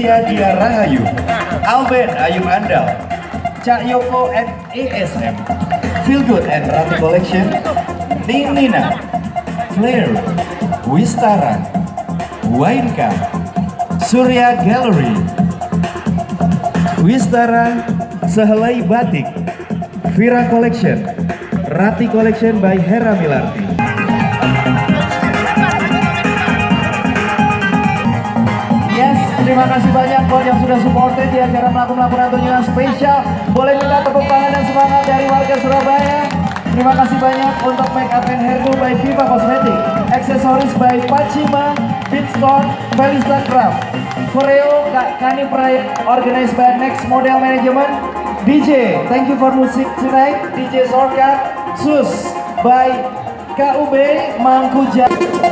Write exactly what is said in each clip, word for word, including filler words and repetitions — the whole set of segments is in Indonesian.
Cynthia Dia Rahayu, Alben Ayub Andal, Cak Yoko and A S M, Feel Good and Rati Collection, Ning Nina, Flair, Wistara, Wainka, Surya Gallery, Wistara, Sehelai Batik, Vira Collection, Rati Collection by Hera Milarti. Yes, terima kasih banyak buat yang sudah supported di acara melakukan tentunya spesial. Boleh minta tepuk tangan dan semangat dari warga Surabaya. Terima kasih banyak untuk make up and hairdo by Viva Cosmetic, aksesoris by Pacima, Beatstone, Felista Craft, Koreo Kani Pride, organized by Next Model Management, D J, thank you for music tonight, D J Sorkat, Sus by K U B Mangkuja.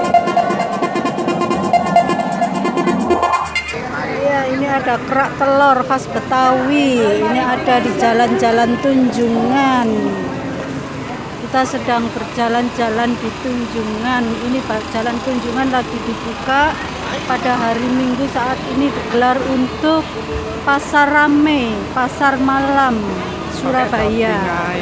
Ya, ini ada kerak telur khas Betawi. Ini ada di Jalan-Jalan Tunjungan. Kita sedang berjalan-jalan di Tunjungan. Ini Jalan Tunjungan lagi dibuka pada hari Minggu saat ini digelar untuk pasar rame, pasar malam Surabaya.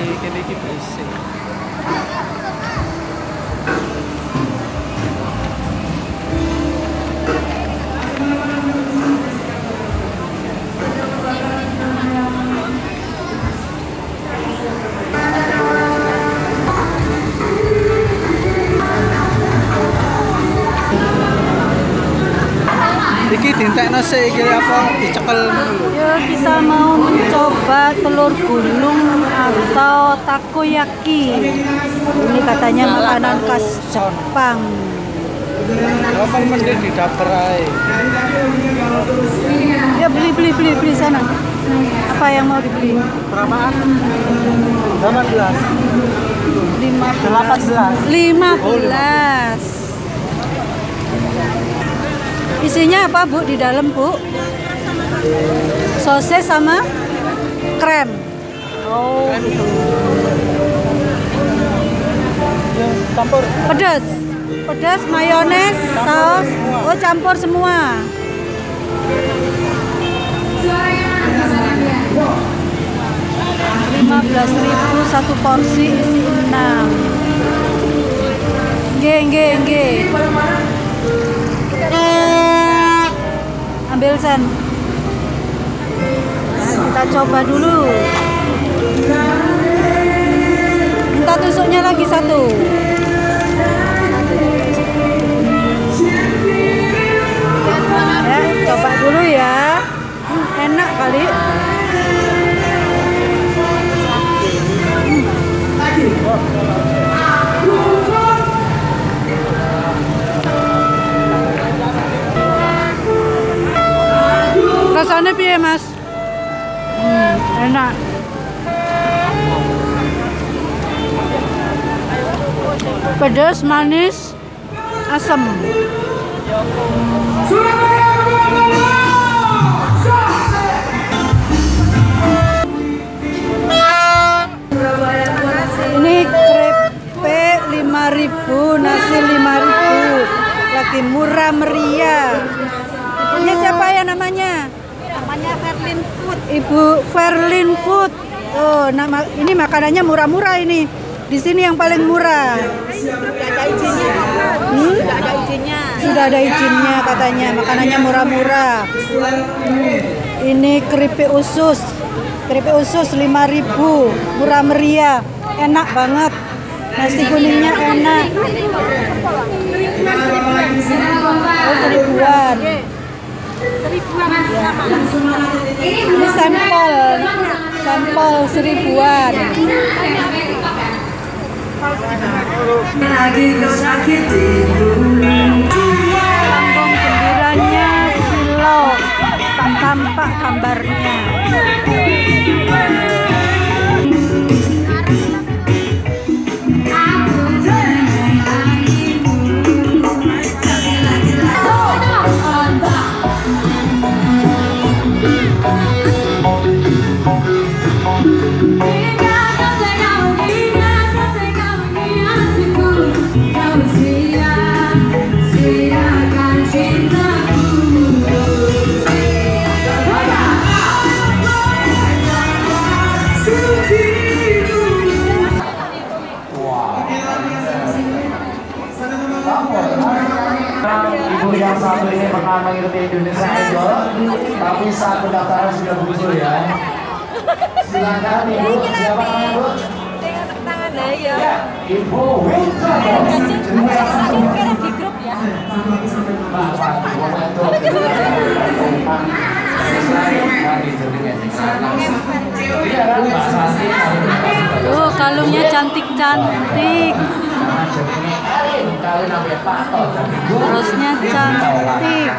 Iki dintekno sik iki apa dicekel. Ya, kita mau mencoba telur gulung atau takoyaki. Ini katanya makanan khas Jepang. Apa mending di dapur ae. Ya beli beli beli beli sana. Apa yang mau dibeli? Berapaan? delapan belas. lima belas. delapan belas. lima belas. Isinya apa, Bu, di dalam, Bu? Sosis sama krem. Oh, gitu. Campur. Pedas. Pedas, mayones, saus. Oh, campur semua. lima belas ribu satu porsi isi enam. Nggih, nggih, nggih. Ambil sen. Nah, kita coba dulu. Minta tusuknya lagi satu. Ya, coba dulu ya. Hmm, enak kali. Rasanya piye, Mas? Hmm, enak. Pedas, manis, asam. Ini krepek lima ribu, nasi lima ribu. Lagi murah meriah. Ini siapa ya namanya? Namanya Verlin Food. Ibu Verlin Food. Oh, nama ini makanannya murah-murah ini. Di sini yang paling murah. Sudah ada izinnya, Hmm? sudah ada izinnya. Sudah ada izinnya katanya. Makanannya murah-murah. Hmm. Ini keripik usus. Keripik usus lima ribu. Murah meriah. Enak banget. Nasi kuningnya enak. Oh, seribuan. Ya. Ini sampel, sampel seribuan. Lambung gembiranya silau, tak tampak gambarnya. satu ini pernah mengikuti Indonesia Idol, tapi saat pendaftaran sudah muncul ya. Silakan Ibu, siapa namanya Bu? Ya, Ibu Winter. Oh, kalungnya cantik-cantik. Terusnya cantik.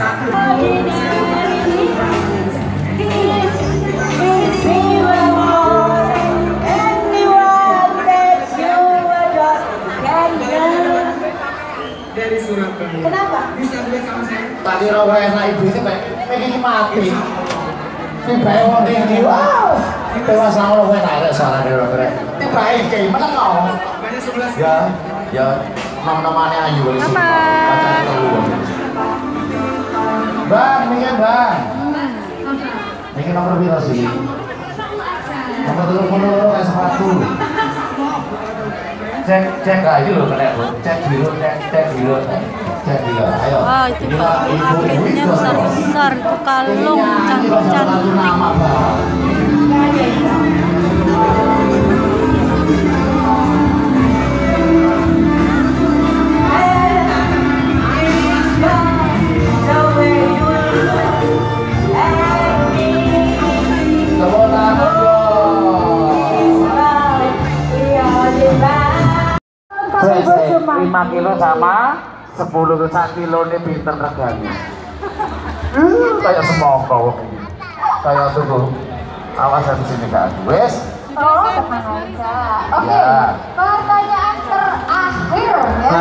Dari Surabaya. Kenapa? Bisa beli sama saya. Tadi raweh enak ibu itu pengen mati. Tiba-tiba wong iki, wow. Dewasa ngono kowe nek suara dhewe keren. Tiba-tiba iki meneng kok. Banyak sebelas. Ya, ya nom-nomane ayu wis. Bang, ini Bang. Ini nomor piro sih? Nomor telepon loro kayak sepatu. Cek cek aja loh kena Bu. Cek dulu, cek cek dulu. Cek dulu. Ayo. Wah, itu paketnya besar-besar, itu kalung cantik-cantik. lima kilo sama sepuluh kilo ini pinter regane. Uh, kayak semongko wong iki. Kayak tuh. Awas habis ini Kak. Wes. Oh, tenang aja. Oke, Ya. pertanyaan terakhir ya.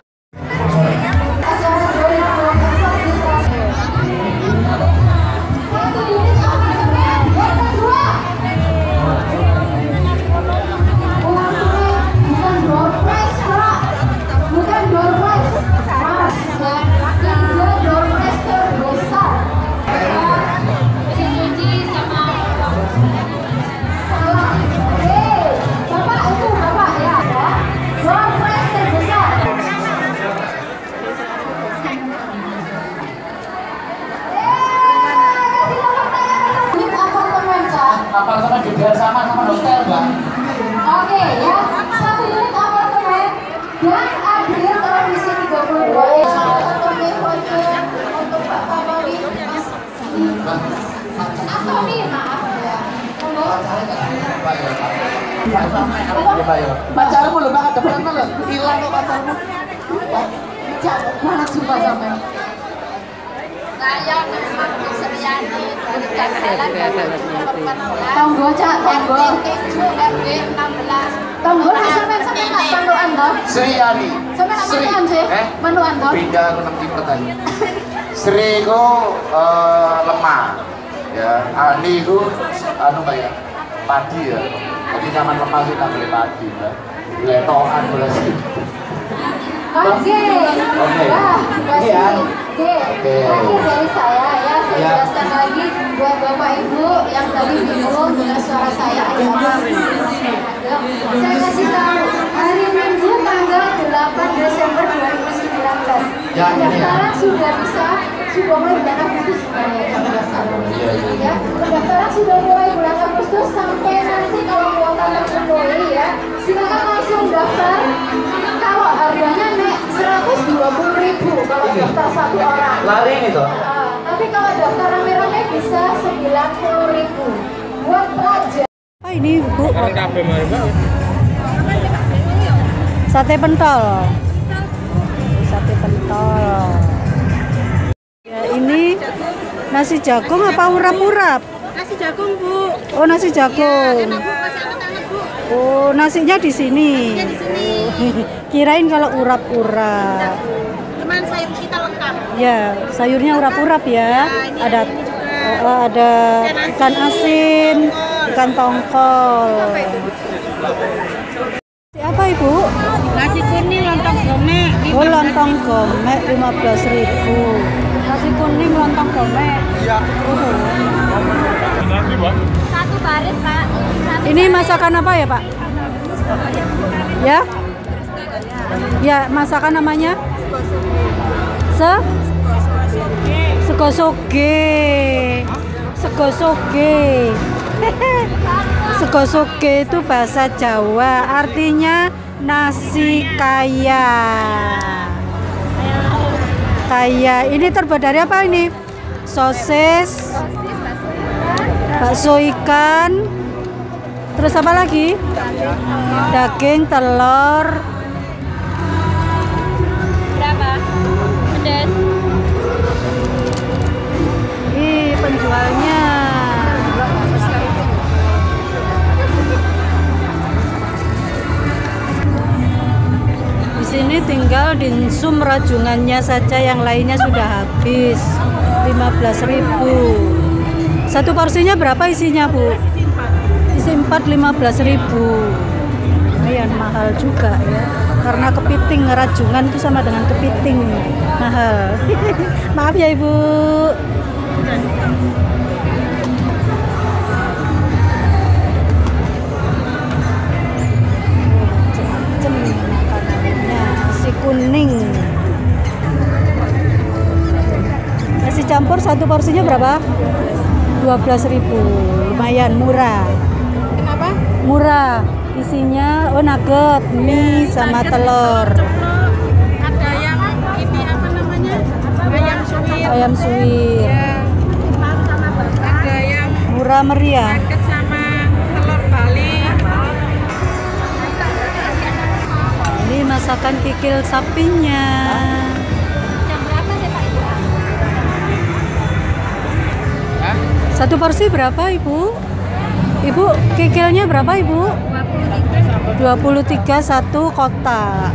Apartemen juga sama sama hotel, Bang. Oke ya, satu unit apartemen dan adil televisi tiga puluh dua inch untuk voucher untuk Pak Papawi Mas Antoni, maaf ya. Pacarmu lho, Bang, depan lho. Hilang kok pacarmu. Mana sumpah sampai. Saya memang Suryani dari Jalan Tonggo cak, tonggo. tujuh R W enam belas. Tonggo lah sampai sampai nggak panduan toh? Sriani. Sampai nggak Sri. panduan sih? Eh? Panduan toh? Pindah ke enam tipe tadi. Sri ku eh, lemah. Ya, Ani ku anu kayak padi ya. Jadi zaman lemah kita beli padi ya. Letokan boleh sih. Oke. Oke. Wah, Ini ya. Oke. Oke. Terakhir dari saya ya, saya Ya. jelaskan lagi buat Bapak Ibu yang tadi bingung dengan suara saya ada apa. Saya kasih tahu, hari Minggu tanggal delapan Desember dua ribu sembilan belas. Ya, ini ya. Pendaftaran sudah bisa, sudah mulai bulan Agustus sebenarnya ya, pendaftaran. Iya, iya. Ya, pendaftaran sudah mulai bulan Agustus sampai nanti kalau kuota terpenuhi ya, silakan langsung daftar. Kalau harganya naik seratus dua puluh ribu kalau daftar satu orang. Lari ini toh. Ah, tapi kalau daftar rame-rame bisa sembilan puluh ribu buat pelajar. Oh, ini Bu. Sate pentol. Sate pentol. Ya, ini nasi jagung apa urap-urap? Nasi jagung, Bu. Oh, nasi jagung. Enak, Bu. Masih anget-anget, Bu. Oh, nasinya di sini. Nasinya di sini. Kirain kalau urap-urap. Cuman sayur kita lengkap. Ya, sayurnya urap-urap ya. ini Ada ini juga. eh, ada ikan asin, ikan tongkol. Apa Ibu? Nasi kuning lontong gomek. Oh, lontong gomek lima belas ribu. Nasi kuning lontong gomek. Iya. Satu baris, Pak. Satu Ini masakan apa ya, Pak? Ya? Ya, masakan namanya? Se? Sego soge. Sego soge. Sego soge itu bahasa Jawa, artinya nasi kaya. Kaya. Ini terbuat dari apa ini? Sosis, bakso ikan, terus apa lagi? Daging, telur. Berapa? Pedas. Ih, penjualnya. Di sini tinggal dimsum rajungannya saja, yang lainnya sudah habis. lima belas ribu. Satu porsinya berapa isinya, Bu? Isi empat, lima belas ribu. Lumayan mahal juga ya. Karena kepiting rajungan itu sama dengan kepiting mahal. Maaf ya, Ibu. Macam-macam makanannya. Nasi kuning. Nasi campur satu porsinya berapa? dua belas ribu. Lumayan murah. Kenapa? Murah. Isinya oh nugget, mie sama telur. Ada yang ini apa namanya? Ayam suwir. Ayam suwir. Ya. Ada yang Murah meriah. nugget sama telur Bali. Ini masakan kikil sapinya. Jam berapa sih Pak? Satu porsi berapa, Ibu? Ibu, kikilnya berapa, Ibu? dua puluh tiga satu kotak.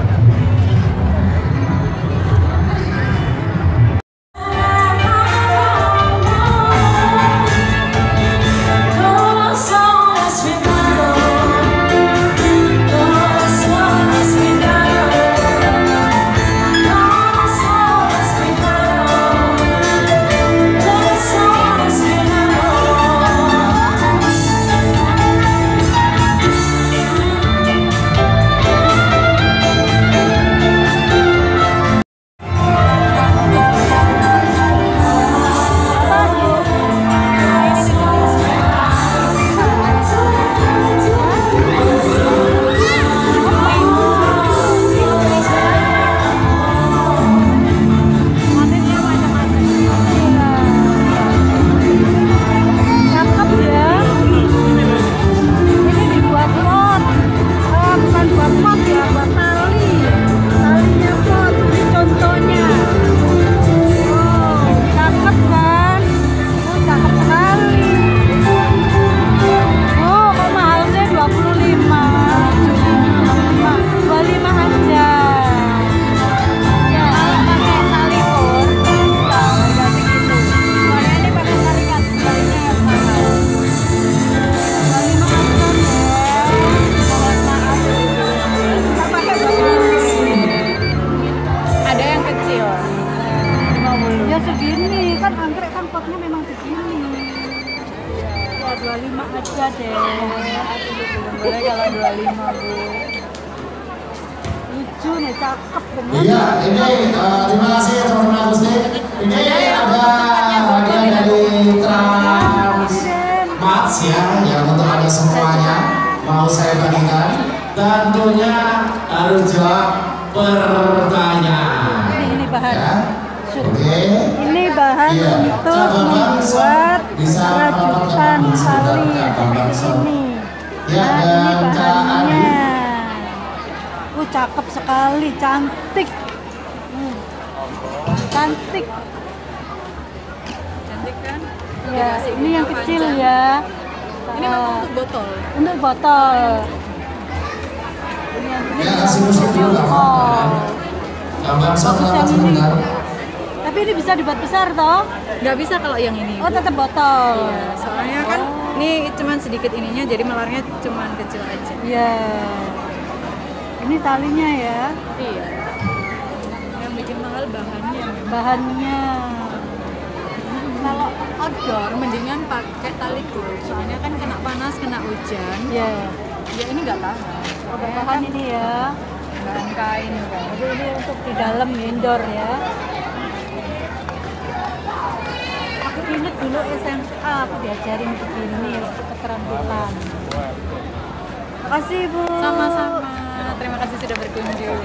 dua puluh lima aja deh. Boleh kalau dua puluh lima, Bu. Lucu nih, cakep bener. Iya, ini uh, terima kasih teman-teman Agustin. Ini ada hadiah dari Transmart ya, yang untuk ada semuanya mau saya bagikan. Tentunya harus jawab pertanyaan. Ini, ini bahan. Ya. Oke. Okay. Ini bahan iya. untuk membuat rajutan tali seperti ini. Ya, nah, ini bahannya. Uh, cakep sekali, cantik. Hmm. Cantik. Cantik kan? Ya, ini yang kecil ya. Ini memang untuk botol. Untuk botol. Ini yang ini ya, bisa kasih musik dulu nggak apa-apa. Gambar sama sebentar. Tapi ini bisa dibuat besar toh? Nggak bisa kalau yang ini. Oh, tetap botol. Iya, soalnya kan oh. ini cuman sedikit ininya, jadi melarnya cuman kecil aja. Iya. Ini talinya ya. Iya. Yang bikin mahal bahannya. Bahannya. Kalau outdoor mendingan pakai tali gold, soalnya kan kena panas, kena hujan. Iya. Ya ini nggak tahan. Oh, bahan ini ya. Bahan kain kan. Jadi ini untuk di dalam indoor ya. Ini dulu S M A aku diajarin begini keterampilan. Makasih Bu. Sama-sama. Terima kasih sudah berkunjung.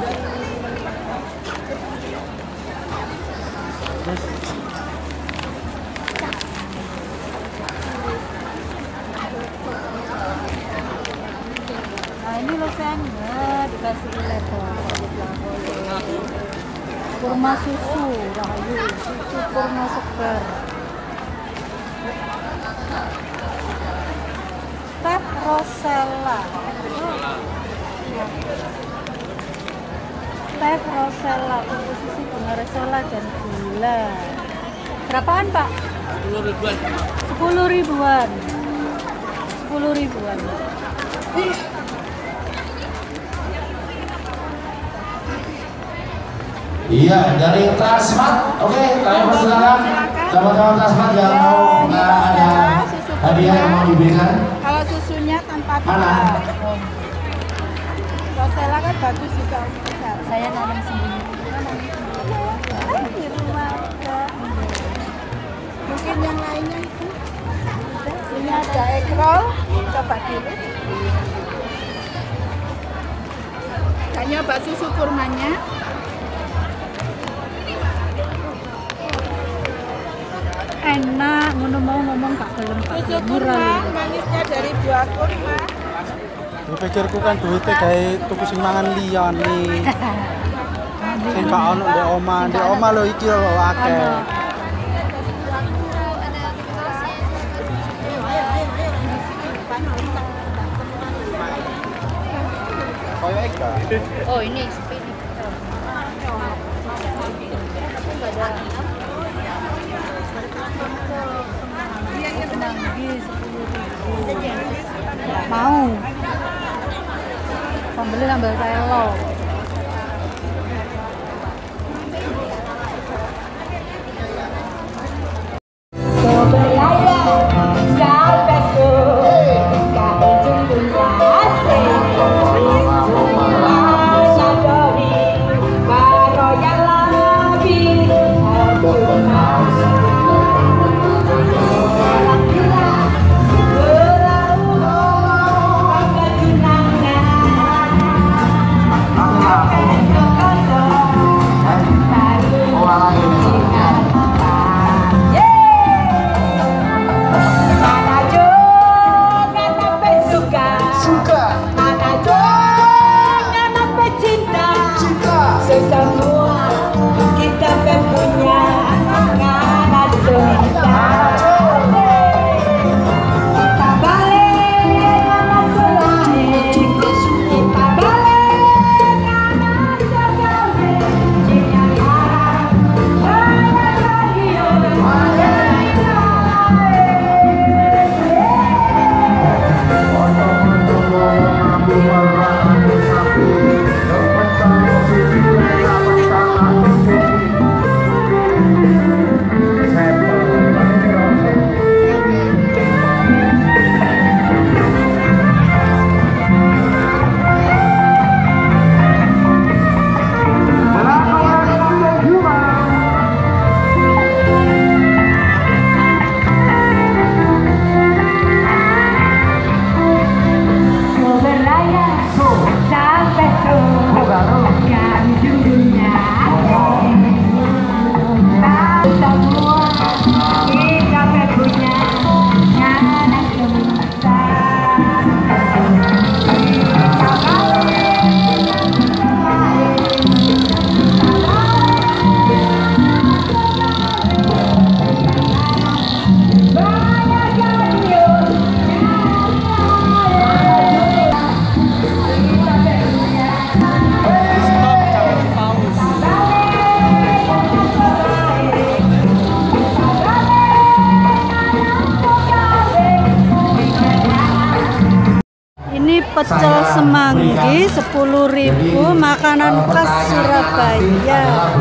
Nah ini loh sayang, nah, dikasih letter. Kurma susu, rahayu, susu kurma segar. Teh Rosella. Teh Rosella, komposisi bunga rosella dan gula. Berapaan Pak? Sepuluh ribuan. Sepuluh ribuan. Sepuluh ribuan. Iya, dari Transmart. Oke, kami persilakan teman-teman Transmart yang mau nggak ada hadiah yang mau diberikan. Kalau susunya tanpa Mana? Rosella kan bagus juga. Saya nanam sendiri. Di rumah ada. Mungkin yang lainnya itu. Ini ada ekrol. Coba dulu. Kayaknya nyoba susu kurmanya. Enak, ngono mau ngomong Pak gelem Pak. Susu kurma manisnya dari buah kurma. Dipikirku kan duitnya kayak tuku sing mangan liyane. Sing gak ono ndek omah, ndek omah lho iki lho akeh. Koyo Eka. Oh ini sepeda. Mau sambelnya sambal telo. Pecel semanggi sepuluh ribu, makanan khas Surabaya.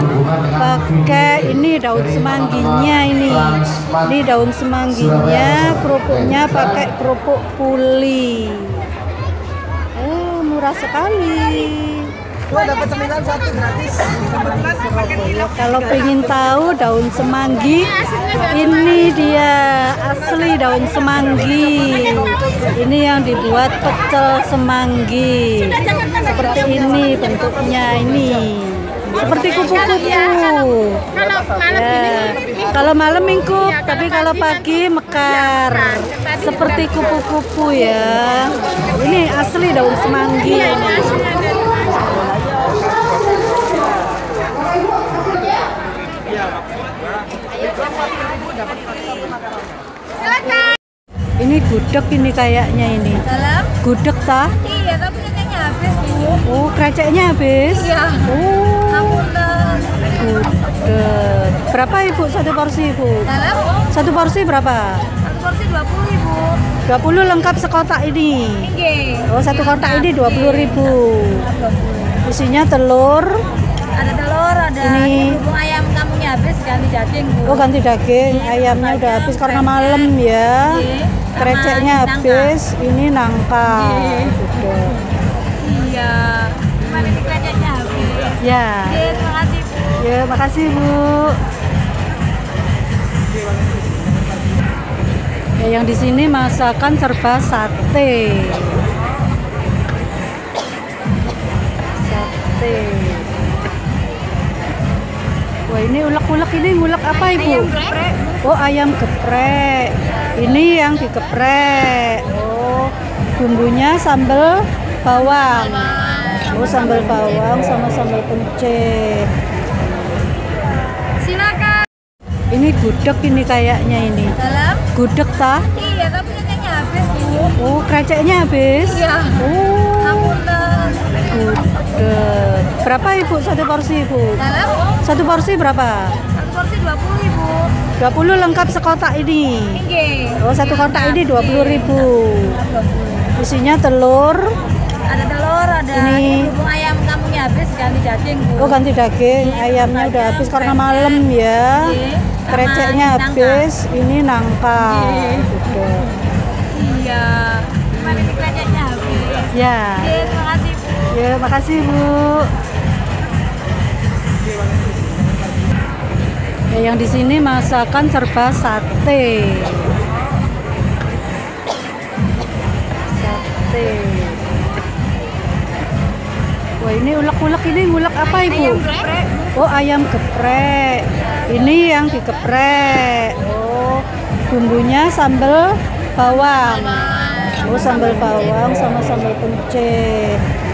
Pakai ini daun semangginya ini. Ini daun semangginya, kerupuknya pakai kerupuk puli. Eh, murah sekali. dapat cemilan satu gratis. Kalau pengen tahu daun semanggi, ini dia asli daun semanggi. Ini yang dibuat pecel semanggi. Seperti ini bentuknya ini. Seperti kupu-kupu. Ya. Kalau malam mingkup, tapi kalau pagi mekar. Seperti kupu-kupu ya. Ini asli daun semanggi. Ini gudeg ini kayaknya ini. Dalam? Gudeg tah? Iya, tapi kayaknya habis Bu. Oh, kreceknya habis? Iya. Oh. Apunten. Gudeg. Berapa Ibu satu porsi Ibu? Dalam? Satu porsi berapa? Satu porsi dua puluh ribu. dua puluh lengkap sekotak ini. Nggih. Oh, satu kotak ini dua puluh ribu. Isinya telur. Ada telur, ada Ini- bubung ayam kamunya habis ganti daging Bu. Oh, ganti daging. Ayamnya udah habis karena malam ya. Iya. Kreceknya Sama nangka. habis. Ini nangka. Iya. Gudeg. Iya. Kemarin ini kreceknya habis. Ya. Iya, terima kasih Bu. Ya, makasih Bu. Ya, yang di sini masakan serba sate. Sate. Wah, ini ulek-ulek ini ngulek apa Ibu? Ayam geprek. Oh, ayam geprek. Ini yang digeprek. Oh, bumbunya sambal bawang. Oh, sambal bawang sama sambal pencit. Silakan. Ini gudeg ini kayaknya ini. Dalam? Gudeg tah? Iya, tapi kayaknya habis Bu. Oh, kreceknya habis? Iya. Oh, Apunten. gudeg. Berapa Ibu satu porsi Ibu? Dalam? Satu porsi berapa? Satu porsi dua puluh ribu. dua puluh lengkap sekotak ini. Nggih. Oh, satu kotak ini dua puluh ribu. Isinya telur. Ada telur, ada Ini- bubung ayam kamunya habis ganti daging Bu. Oh, ganti daging. Ayamnya udah habis karena malam ya. Iya. Kreceknya Sama nangka. habis. Ini nangka. Iya. Gudeg. Iya. Kemarin ini kreceknya habis. Ya. Iya, terima kasih Bu. Ya, makasih Bu. Ya, yang di sini masakan serba sate. Sate. Wah, ini ulek-ulek ini ngulek apa Ibu? Ayam geprek. Oh, ayam geprek. Ini yang digeprek. Oh, bumbunya sambal bawang. Oh, sambal bawang sama sambal pencit.